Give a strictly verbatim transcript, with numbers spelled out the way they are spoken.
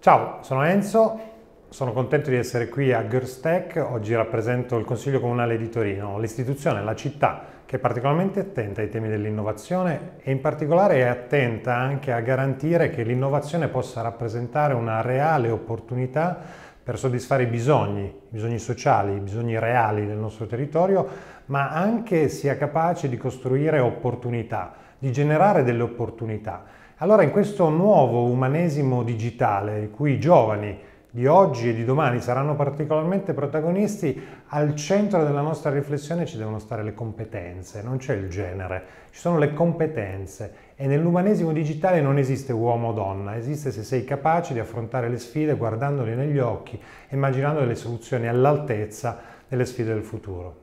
Ciao, sono Enzo, sono contento di essere qui a Görstech. Oggi rappresento il Consiglio Comunale di Torino, l'istituzione, la città che è particolarmente attenta ai temi dell'innovazione e in particolare è attenta anche a garantire che l'innovazione possa rappresentare una reale opportunità per soddisfare i bisogni, i bisogni sociali, i bisogni reali del nostro territorio, ma anche sia capace di costruire opportunità, di generare delle opportunità. Allora in questo nuovo umanesimo digitale, in cui i giovani di oggi e di domani saranno particolarmente protagonisti, al centro della nostra riflessione ci devono stare le competenze, non c'è il genere, ci sono le competenze e nell'umanesimo digitale non esiste uomo o donna, esiste se sei capace di affrontare le sfide guardandole negli occhi e immaginando delle soluzioni all'altezza delle sfide del futuro.